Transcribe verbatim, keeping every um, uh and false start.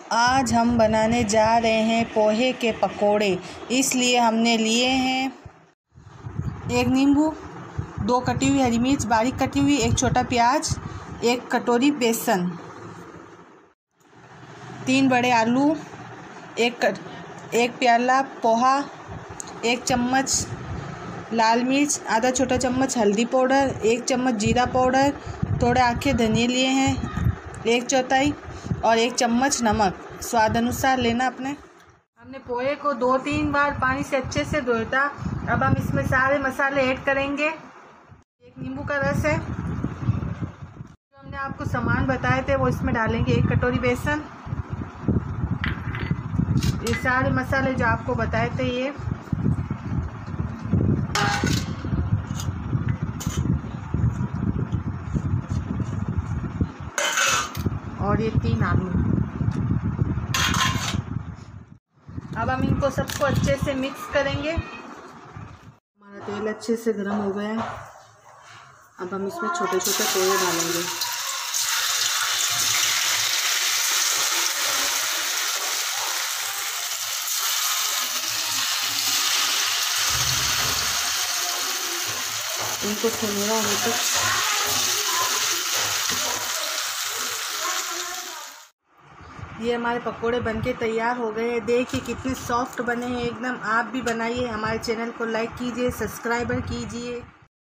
आज हम बनाने जा रहे हैं पोहे के पकोड़े। इसलिए हमने लिए हैं एक नींबू, दो कटी हुई हरी मिर्च बारीक कटी हुई, एक छोटा प्याज, एक कटोरी बेसन, तीन बड़े आलू, एक एक प्याला पोहा, एक चम्मच लाल मिर्च, आधा छोटा चम्मच हल्दी पाउडर, एक चम्मच जीरा पाउडर, थोड़े आखे धनिया लिए हैं एक चौथाई, और एक चम्मच नमक स्वाद अनुसार लेना अपने। हमने पोहे को दो तीन बार पानी से अच्छे से धोया था। अब हम इसमें सारे मसाले ऐड करेंगे। एक नींबू का रस है, जो हमने आपको सामान बताए थे वो इसमें डालेंगे। एक कटोरी बेसन, ये सारे मसाले जो आपको बताए थे ये, और ये तीन आलू। अब हम इनको सबको अच्छे से मिक्स करेंगे। हमारा तेल अच्छे से गर्म हो गया है। अब हम इसमें छोटे छोटे पोहे डालेंगे। इनको सुनहरा होने तक ये हमारे पकोड़े बनके तैयार हो गए हैं। देखिए कितने सॉफ्ट बने हैं एकदम। आप भी बनाइए। हमारे चैनल को लाइक कीजिए, सब्सक्राइबर कीजिए।